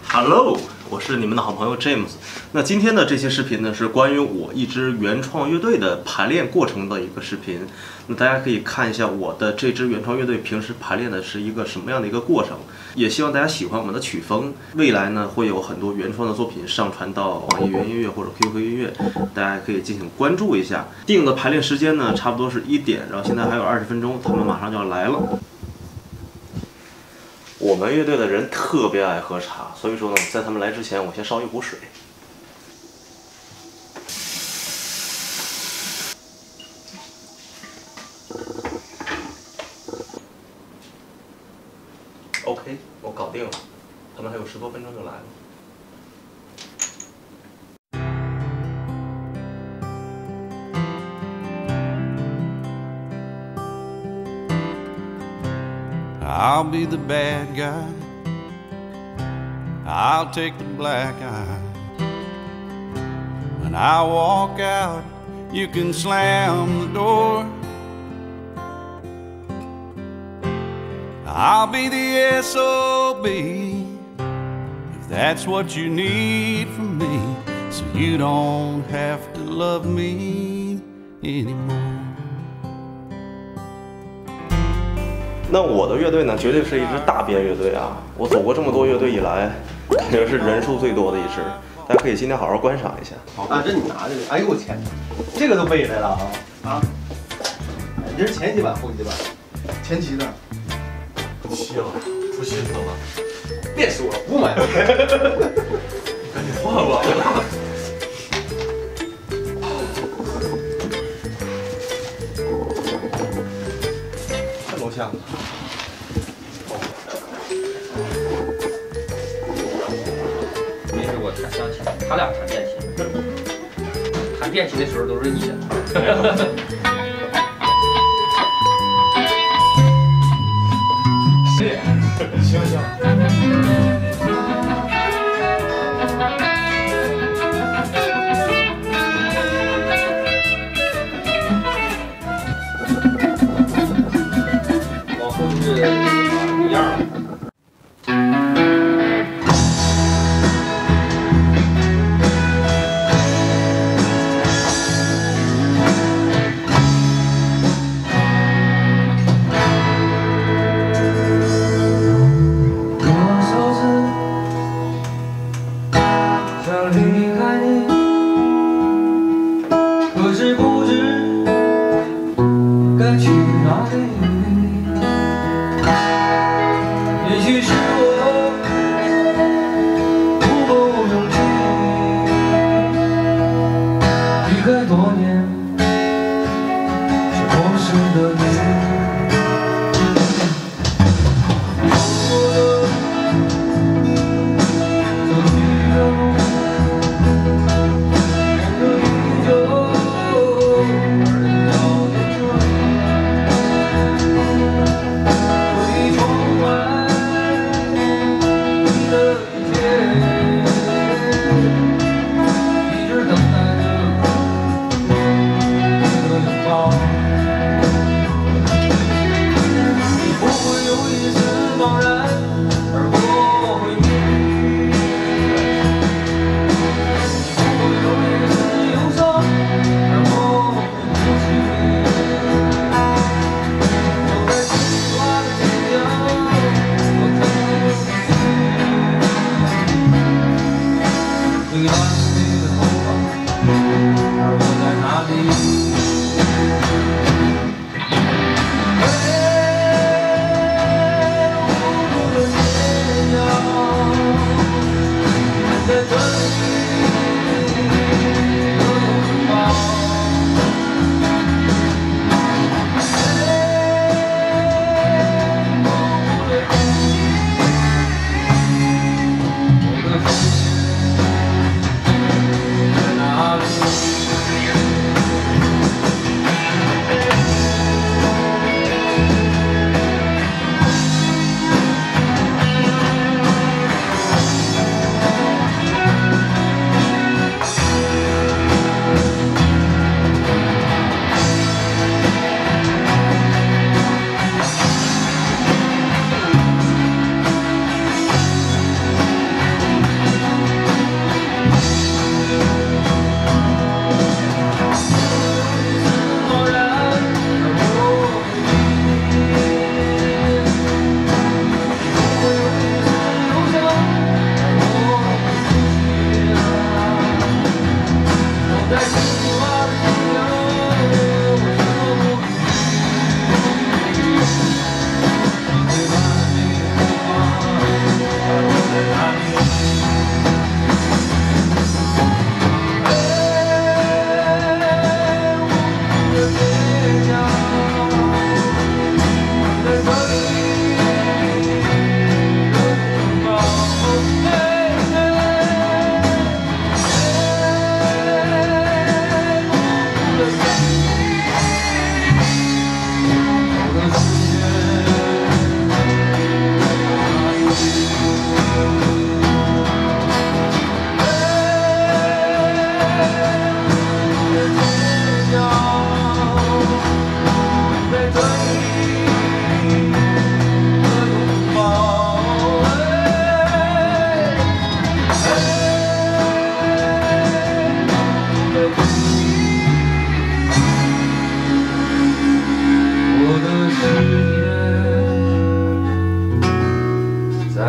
Hello， 我是你们的好朋友 James。那今天的这些视频呢，是关于我一支原创乐队的排练过程的一个视频。那大家可以看一下我的这支原创乐队平时排练的是一个什么样的一个过程。也希望大家喜欢我们的曲风。未来呢，会有很多原创的作品上传到网易云音乐或者 QQ 音乐，大家可以进行关注一下。定的排练时间呢，差不多是1点，然后现在还有20分钟，他们马上就要来了。我们乐队的人特别爱喝茶，所以说呢，在他们来之前，我先烧一壶水。OK， 我搞定了，他们还有10多分钟就来了。 I'll be the bad guy. I'll take the black eye. When I walk out, you can slam the door. I'll be the SOB, if that's what you need from me, so you don't have to love me anymore. 那我的乐队呢，绝对是一支大编乐队啊！我走过这么多乐队以来，感觉是人数最多的一支。大家可以今天好好观赏一下。 啊，这你拿着，哎呦我天，这个都背来了啊！啊，这是前几版、后几版？前期的。 不稀了，出新词了。 别说了，不买了。 赶紧换吧。太楼下了。 没试过弹钢琴，他俩弹电琴，弹电琴的时候都是你。 行行。 往后就是一样了。 离开你，可是不知该去哪里。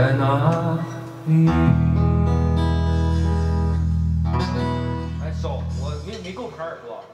在哪里？ 哎，收，我没够耙耳朵。